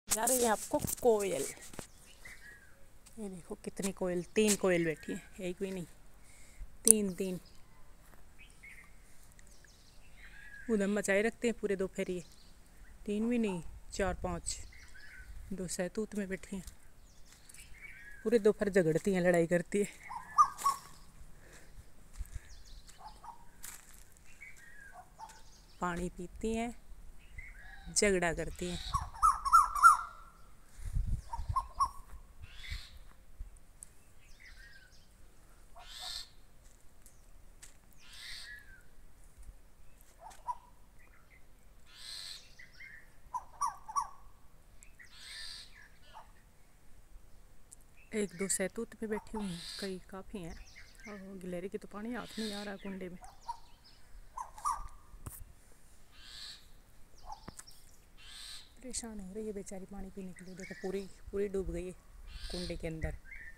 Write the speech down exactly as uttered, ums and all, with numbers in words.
यार ये आपको कोयल, ये देखो कितनी कोयल, तीन कोयल बैठी है, एक भी नहीं, तीन तीन उधम मचाए रखते हैं पूरे दोपहर ये। तीन भी नहीं, चार पांच, दो सहतूत में बैठी हैं, पूरे दोपहर झगड़ती हैं, लड़ाई करती है। पानी पीती हैं, झगड़ा करती हैं। एक दो सहतूत में बैठी हुई हैं, कई काफ़ी हैं। और गिलहरी की तो पानी हाथ नहीं आ रहा कुंडे में। परेशान हो रही है बेचारी पानी पीने के लिए, देखो पूरी पूरी डूब गई है कुंडे के अंदर।